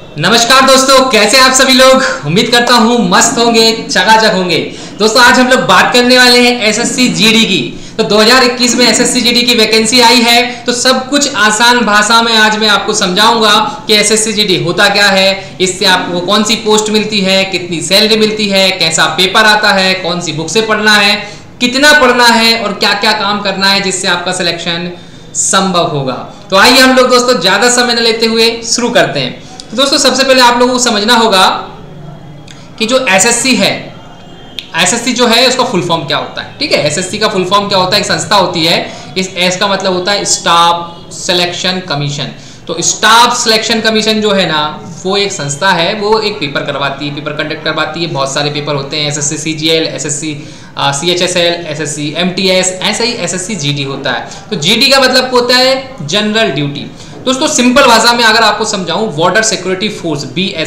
नमस्कार दोस्तों, कैसे आप सभी लोग। उम्मीद करता हूँ मस्त होंगे, चकाचक होंगे। दोस्तों आज हम लोग बात करने वाले हैं एसएससी जीडी की। तो 2021 में एसएससी जीडी की वैकेंसी आई है, तो सब कुछ आसान भाषा में आज मैं आपको समझाऊंगा कि एसएससी जीडी होता क्या है, इससे आपको कौन सी पोस्ट मिलती है, कितनी सैलरी मिलती है, कैसा पेपर आता है, कौन सी बुक से पढ़ना है, कितना पढ़ना है और क्या क्या काम करना है जिससे आपका सिलेक्शन संभव होगा। तो आइए हम लोग दोस्तों ज्यादा समय न लेते हुए शुरू करते हैं। तो दोस्तों सबसे पहले आप लोगों को समझना होगा कि जो एसएससी है, एसएससी जो है उसका फुल फॉर्म क्या होता है। ठीक है, एसएससी का फुल फॉर्म क्या होता है, एक संस्था होती है। इस एस का मतलब होता है स्टाफ सिलेक्शन कमीशन। तो स्टाफ सिलेक्शन कमीशन जो है ना, वो एक संस्था है, वो एक पेपर करवाती है, पेपर कंडक्ट करवाती है। बहुत सारे पेपर होते हैं, SSC CGL, SSC CHSL, SSC MTS, ऐसा ही एसएससी जीडी होता है। तो जीडी का मतलब होता है जनरल ड्यूटी। दोस्तों सिंपल भाषा में अगर आपको समझाऊं, बॉर्डर सिक्योरिटी फोर्स,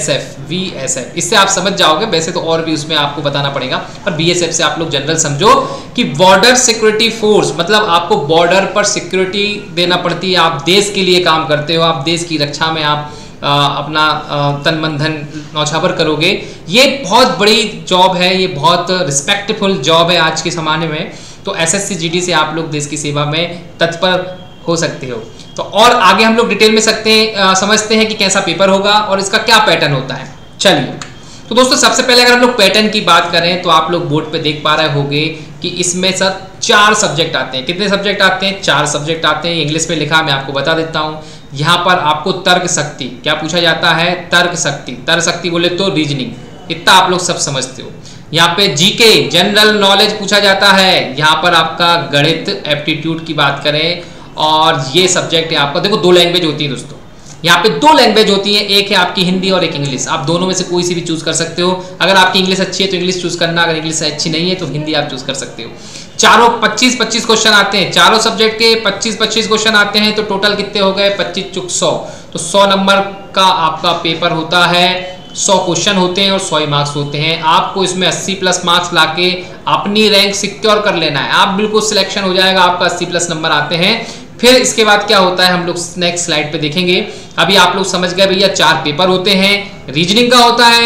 बीएसएफ, इससे आप समझ जाओगे। वैसे तो और भी उसमें आपको बताना पड़ेगा, पर बीएसएफ से आप लोग जनरल समझो कि बॉर्डर सिक्योरिटी फोर्स मतलब आपको बॉर्डर पर सिक्योरिटी देना पड़ती है। आप देश के लिए काम करते हो, आप देश की रक्षा में आप अपना तन मन धन न्यौछावर करोगे। ये बहुत बड़ी जॉब है, ये बहुत रिस्पेक्टफुल जॉब है आज के ज़माने में। तो एसएससी जीडी से आप लोग देश की सेवा में तत्पर हो सकते हो। तो और आगे हम लोग डिटेल में समझते हैं कि कैसा पेपर होगा और इसका क्या पैटर्न होता है। चलिए, तो दोस्तों सबसे पहले अगर हम लोग पैटर्न की बात करें तो आप लोग बोर्ड पे देख पा रहे होंगे कि इसमें सर 4 सब्जेक्ट आते हैं। कितने सब्जेक्ट आते हैं? 4 सब्जेक्ट आते हैं। इंग्लिश में लिखा, मैं आपको बता देता हूँ। यहाँ पर आपको तर्क शक्ति क्या पूछा जाता है, तर्क शक्ति बोले तो रीजनिंग, इतना आप लोग सब समझते हो। यहाँ पे जीके जनरल नॉलेज पूछा जाता है। यहाँ पर आपका गणित एप्टीट्यूड की बात करें, और ये सब्जेक्ट है आपका। देखो 2 लैंग्वेज होती है दोस्तों, यहाँ पे 2 लैंग्वेज होती है, एक है आपकी हिंदी और एक इंग्लिश। आप दोनों में से कोई सी भी चूज कर सकते हो। अगर आपकी इंग्लिश अच्छी है तो इंग्लिश चूज करना, अगर इंग्लिश अच्छी नहीं है तो हिंदी आप चूज कर सकते हो। चारों 25-25 क्वेश्चन आते हैं, चारों सब्जेक्ट के 25-25 क्वेश्चन आते हैं। तो टोटल कितने हो गए? 25 × 100। तो 100 नंबर का आपका पेपर होता है, 100 क्वेश्चन होते हैं और 100 मार्क्स होते हैं। आपको इसमें 80+ मार्क्स लाके अपनी रैंक सिक्योर कर लेना है। आप बिल्कुल सिलेक्शन हो जाएगा, आपका 80+ नंबर आते हैं। फिर इसके बाद क्या होता है हम लोग नेक्स्ट स्लाइड पे देखेंगे। अभी आप लोग समझ गए भैया, 4 पेपर होते हैं। रीजनिंग का होता है,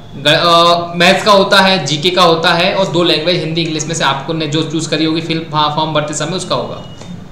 मैथ्स का होता है, जीके का होता है, और 2 लैंग्वेज हिंदी इंग्लिश में से आपको ने जो चूज करी होगी फिर फॉर्म भरते समय उसका होगा।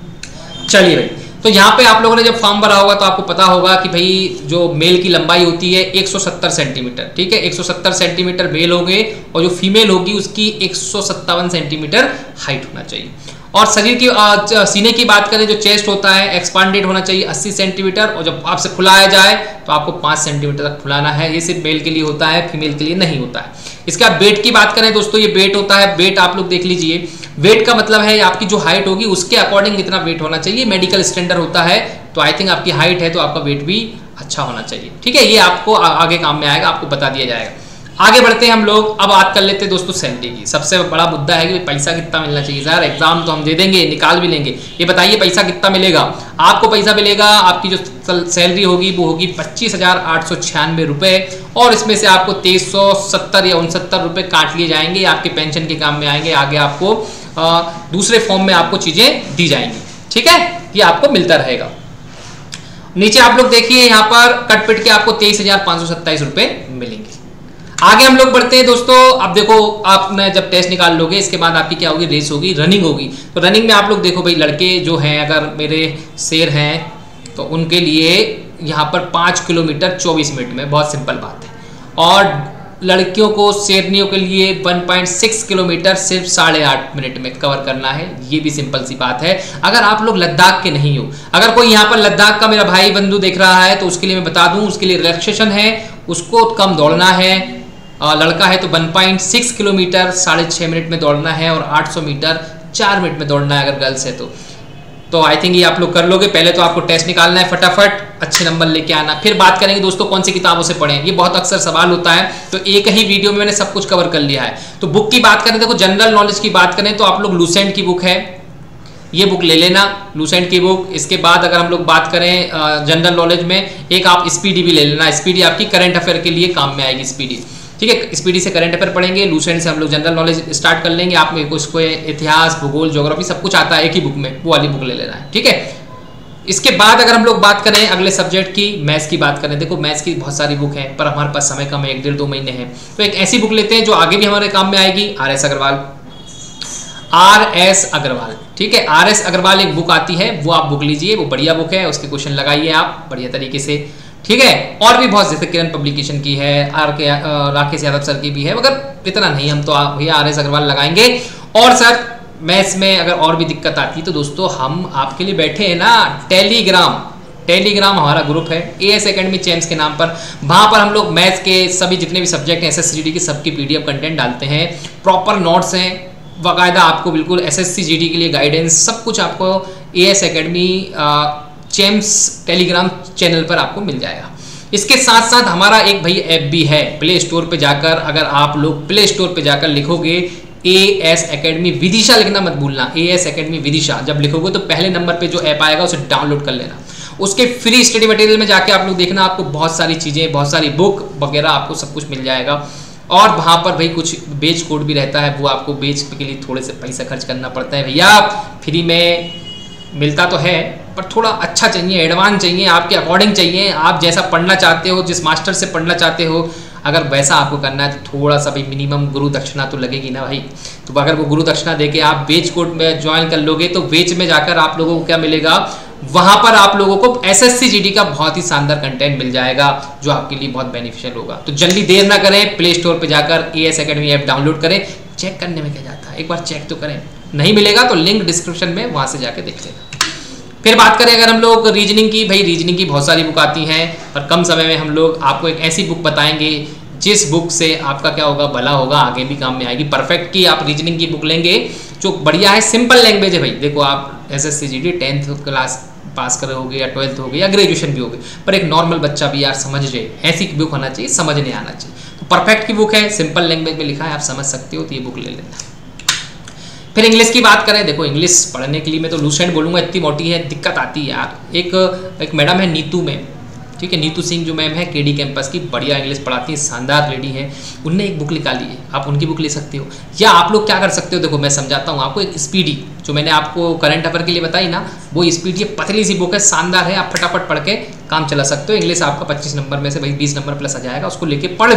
चलिए भाई, तो यहाँ पे आप लोगों ने जब फॉर्म भरा होगा तो आपको पता होगा कि भाई जो मेल की लंबाई होती है 170 सेंटीमीटर। ठीक है, 170 सेंटीमीटर मेल होंगे और जो फीमेल होगी उसकी 157 सेंटीमीटर हाइट होना चाहिए। और शरीर की सीने की बात करें, जो चेस्ट होता है एक्सपांडेड होना चाहिए 80 सेंटीमीटर, और जब आपसे फुलाया जाए तो आपको 5 सेंटीमीटर तक फुलाना है। ये सिर्फ मेल के लिए होता है, फीमेल के लिए नहीं होता है। इसके बाद वेट की बात करें दोस्तों, ये वेट होता है, वेट आप लोग देख लीजिए। वेट का मतलब है आपकी जो हाइट होगी उसके अकॉर्डिंग कितना वेट होना चाहिए, मेडिकल स्टैंडर्ड होता है। तो आई थिंक आपकी हाइट है तो आपका वेट भी अच्छा होना चाहिए। ठीक है, ये आपको आगे काम में आएगा, आपको बता दिया जाएगा। आगे बढ़ते हैं हम लोग। अब बात कर लेते हैं दोस्तों सैलरी की। सबसे बड़ा मुद्दा है कि पैसा कितना मिलना चाहिए। सर एग्जाम तो हम दे देंगे, निकाल भी लेंगे, ये बताइए पैसा कितना मिलेगा आपको? पैसा मिलेगा, आपकी जो सैलरी होगी वो होगी 25,896 रुपये, और इसमें से आपको 2370 या 69 रुपये काट लिए जाएंगे, आपके पेंशन के काम में आएंगे। आगे आपको दूसरे फॉर्म में आपको चीजें दी जाएंगी। ठीक है, ये आपको मिलता रहेगा। नीचे आप लोग देखिए, यहाँ पर कट पिट के आपको 23,527 रुपये मिलेंगे। आगे हम लोग बढ़ते हैं दोस्तों। अब देखो, आपने जब टेस्ट निकाल लोगे इसके बाद आपकी क्या होगी, रेस होगी, रनिंग होगी। तो रनिंग में आप लोग देखो भाई, लड़के जो हैं, अगर मेरे शेर हैं तो उनके लिए यहाँ पर 5 किलोमीटर 24 मिनट में, बहुत सिंपल बात है। और लड़कियों को, शेरनियों के लिए 1.6 किलोमीटर सिर्फ 8.5 मिनट में कवर करना है। ये भी सिंपल सी बात है। अगर आप लोग लद्दाख के नहीं हो, अगर कोई यहाँ पर लद्दाख का मेरा भाई बंधु देख रहा है तो उसके लिए मैं बता दूं, उसके लिए रिलैक्सेशन है, उसको कम दौड़ना है। लड़का है तो 1.6 किलोमीटर 6.5 मिनट में दौड़ना है, और 800 मीटर 4 मिनट में दौड़ना है अगर गर्ल्स है तो आई थिंक ये आप लोग कर लोगे। पहले तो आपको टेस्ट निकालना है, फटाफट अच्छे नंबर लेके आना। फिर बात करेंगे दोस्तों कौन सी किताबों से पढ़ें, ये बहुत अक्सर सवाल होता है। तो एक ही वीडियो में मैंने सब कुछ कवर कर लिया है। तो बुक की बात करें, देखो जनरल नॉलेज की बात करें तो आप लोग लूसेंट की बुक है, ये बुक ले लेना, लूसेंट की बुक। इसके बाद अगर हम लोग बात करें जनरल नॉलेज में, एक आप स्पीडी भी ले लेना। स्पीडी आपकी करंट अफेयर के लिए काम में आएगी स्पीडी। ठीक है, स्पीडी से करंट अफेयर पढ़ेंगे, लूसेंट से हम लोग जनरल नॉलेज स्टार्ट कर लेंगे। आप में उसको इतिहास, भूगोल, ज्योग्राफी सब कुछ आता है एक ही बुक में, वो वाली बुक ले लेना है। ठीक है, इसके बाद अगर हम लोग बात करें अगले सब्जेक्ट की, मैथ्स की बात करें, देखो मैथ्स की बहुत सारी बुक है पर हमारे पास समय कम है, 1-1.5-2 महीने हैं, तो एक ऐसी बुक लेते हैं जो आगे भी हमारे काम में आएगी, RS अग्रवाल। ठीक है, RS अग्रवाल एक बुक आती है, वो आप बुक लीजिए, वो बढ़िया बुक है, उसके क्वेश्चन लगाइए आप बढ़िया तरीके से। ठीक है, और भी बहुत, जैसे किरण पब्लिकेशन की है, राकेश यादव सर की भी है, मगर इतना नहीं, हम तो भैया RS अग्रवाल लगाएंगे। और सर मैथ्स में अगर और भी दिक्कत आती है तो दोस्तों हम आपके लिए बैठे हैं ना, टेलीग्राम हमारा ग्रुप है AS एकेडमी चैम्स के नाम पर। वहाँ पर हम लोग मैथ्स के सभी जितने भी सब्जेक्ट हैं SSC GD की सबकी PDF कंटेंट डालते हैं, प्रॉपर नोट्स हैं, बाकायदा आपको बिल्कुल SSC GD के लिए गाइडेंस सब कुछ आपको AS academy champs Telegram channel पर आपको मिल जाएगा। इसके साथ साथ हमारा एक भाई ऐप भी है, प्ले स्टोर पे जाकर, अगर आप लोग प्ले स्टोर पे जाकर लिखोगे AS एकेडमी विदिशा, लिखना मत भूलना, AS एकेडमी विदिशा जब लिखोगे तो पहले नंबर पे जो ऐप आएगा उसे डाउनलोड कर लेना। उसके फ्री स्टडी मटेरियल में जाके आप लोग देखना, आपको बहुत सारी चीज़ें, बहुत सारी बुक वगैरह आपको सब कुछ मिल जाएगा। और वहाँ पर भाई कुछ बेच कोड भी रहता है, वो आपको बेच के लिए थोड़े से पैसा खर्च करना पड़ता है भैया, फ्री में मिलता तो है पर थोड़ा अच्छा चाहिए, एडवांस चाहिए, आपके अकॉर्डिंग चाहिए, आप जैसा पढ़ना चाहते हो, जिस मास्टर से पढ़ना चाहते हो, अगर वैसा आपको करना है तो थोड़ा सा भाई मिनिमम गुरु दक्षिणा तो लगेगी ना भाई। तो अगर वो गुरु दक्षिणा देके आप बेच कोड में ज्वाइन कर लोगे तो बेच में जाकर आप लोगों को क्या मिलेगा, वहां पर आप लोगों को SSC GD का बहुत ही शानदार कंटेंट मिल जाएगा जो आपके लिए बहुत बेनिफिशियल होगा। तो जल्दी देर ना करें, प्ले स्टोर पे जाकर AS एकेडमी ऐप डाउनलोड करें। चेक करने में क्या जाता है, एक बार चेक तो करें, नहीं मिलेगा तो लिंक डिस्क्रिप्शन में, वहां से जाकर देख लेना। फिर बात करें अगर हम लोग रीजनिंग की, भाई रीजनिंग की बहुत सारी बुक आती हैं, पर कम समय में हम लोग आपको एक ऐसी बुक बताएंगे जिस बुक से आपका क्या होगा, भला होगा, आगे भी काम में आएगी। परफेक्ट की आप रीजनिंग की बुक लेंगे जो बढ़िया है, सिंपल लैंग्वेज है भाई। देखो आप SSC GD 10th class pass करे होगे या 12th हो गए या ग्रेजुएशन भी हो गए, पर एक नॉर्मल बच्चा भी यार समझ जाए, ऐसी बुक होना चाहिए, समझने आना चाहिए। तो परफेक्ट की बुक है, सिंपल लैंग्वेज में लिखा है, आप समझ सकते हो, तो ये बुक ले लेना। फिर इंग्लिश की बात करें, देखो इंग्लिश पढ़ने के लिए मैं तो लूसेंट बोलूँगा, इतनी मोटी है, दिक्कत आती है यार। एक मैडम है नीतू मैम, ठीक है, नीतू सिंह जो मैम है KD कैंपस की, बढ़िया इंग्लिश पढ़ाती है, शानदार लेडी है, उनने एक बुक निकाली है, आप उनकी बुक ले सकते हो। या आप लोग क्या कर सकते हो, देखो मैं समझाता हूँ आपको, एक स्पीडी जो मैंने आपको करंट अफेयर के लिए बताई ना, वो स्पीडी पतली सी बुक है, शानदार है, आप फटाफट पढ़ के काम चला सकते हो। इंग्लिश आपका 25 नंबर में से भाई 20 नंबर प्लस आ जाएगा, उसको लेके पढ़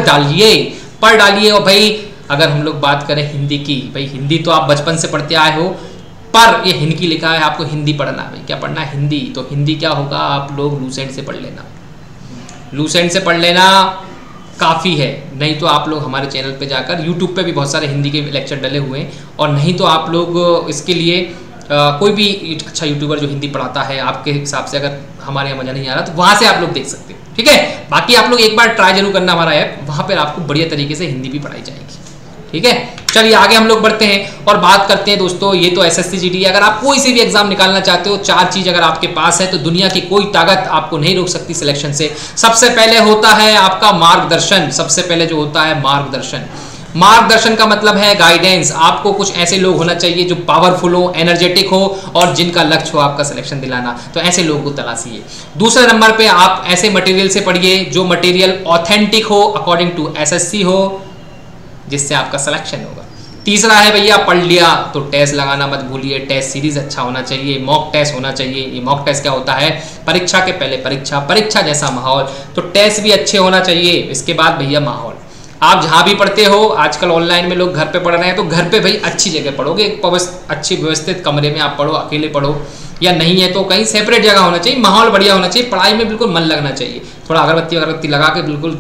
डालिए। और भाई अगर हम लोग बात करें हिंदी की, भाई हिंदी तो आप बचपन से पढ़ते आए हो, पर ये हिंदी लिखा है, आपको हिंदी पढ़ना है। भाई क्या पढ़ना है, हिंदी। तो हिंदी क्या होगा, आप लोग लूसेंट से पढ़ लेना, लूसेंट से पढ़ लेना काफ़ी है। नहीं तो आप लोग हमारे चैनल पे जाकर, यूट्यूब पे भी बहुत सारे हिंदी के लेक्चर डले हुए हैं, और नहीं तो आप लोग इसके लिए कोई भी अच्छा यूट्यूबर जो हिंदी पढ़ाता है आपके हिसाब से, अगर हमारे यहाँ मज़ा नहीं आ रहा तो वहाँ से आप लोग देख सकते हो। ठीक है, बाकी आप लोग एक बार ट्राई जरूर करना हमारा ऐप, वहाँ पर आपको बढ़िया तरीके से हिंदी भी पढ़ाई जाएगी। ठीक है, चलिए आगे हम लोग बढ़ते हैं और बात करते हैं दोस्तों, ये तो SSC GD। अगर आप कोई से भी एग्जाम निकालना चाहते हो, 4 चीज अगर आपके पास है तो दुनिया की कोई ताकत आपको नहीं रोक सकती सिलेक्शन से। सबसे पहले होता है आपका मार्गदर्शन, सबसे पहले जो होता है मार्गदर्शन। मार्गदर्शन का मतलब है गाइडेंस। आपको कुछ ऐसे लोग होना चाहिए जो पावरफुल हो, एनर्जेटिक हो, और जिनका लक्ष्य हो आपका सिलेक्शन दिलाना, तो ऐसे लोगों को तलाशिए। दूसरे नंबर पे आप ऐसे मटेरियल से पढ़िए जो मटेरियल ऑथेंटिक हो, अकॉर्डिंग टू SSC हो, जिससे आपका सिलेक्शन होगा। तीसरा है भैया, पढ़ लिया तो टेस्ट लगाना मत भूलिए, टेस्ट सीरीज अच्छा होना चाहिए, मॉक टेस्ट होना चाहिए। ये मॉक टेस्ट क्या होता है, परीक्षा के पहले परीक्षा जैसा माहौल, तो टेस्ट भी अच्छे होना चाहिए। इसके बाद भैया माहौल, आप जहाँ भी पढ़ते हो, आजकल ऑनलाइन में लोग घर पे पढ़ रहे हैं, तो घर पे भाई अच्छी जगह पढ़ोगे, अच्छी व्यवस्थित कमरे में आप पढ़ो, अकेले पढ़ो, या नहीं है तो कहीं सेपरेट जगह होना चाहिए, माहौल बढ़िया होना चाहिए, पढ़ाई में बिल्कुल मन लगना चाहिए, थोड़ा अगरबत्ती लगा के बिल्कुल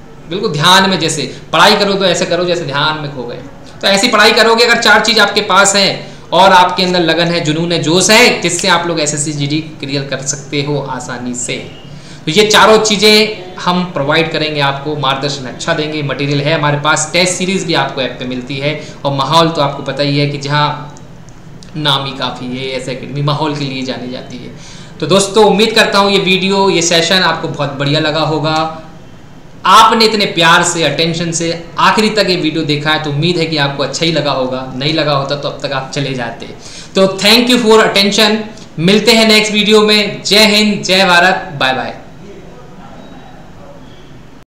ध्यान में, जैसे पढ़ाई करो तो ऐसे करो जैसे ध्यान में खो गए। तो ऐसी पढ़ाई करोगे अगर 4 चीज़ आपके पास है और आपके अंदर लगन है, जुनून है, जोश है, जिससे आप लोग SSC GD क्लियर कर सकते हो आसानी से। तो ये चारों चीज़ें हम प्रोवाइड करेंगे आपको, मार्गदर्शन अच्छा देंगे, मटेरियल है हमारे पास, टेस्ट सीरीज भी आपको ऐप पे मिलती है, और माहौल तो आपको पता ही है कि जहाँ नाम ही काफ़ी है, ऐसे एकेडमी माहौल के लिए जानी जाती है। तो दोस्तों उम्मीद करता हूँ ये वीडियो, ये सेशन आपको बहुत बढ़िया लगा होगा। आपने इतने प्यार से, अटेंशन से आखिरी तक ये वीडियो देखा है, तो उम्मीद है कि आपको अच्छा ही लगा होगा। नहीं लगा होता तो अब तक आप चले जाते। तो थैंक यू फॉर अटेंशन, मिलते हैं नेक्स्ट वीडियो में। जय हिंद, जय भारत, बाय बाय।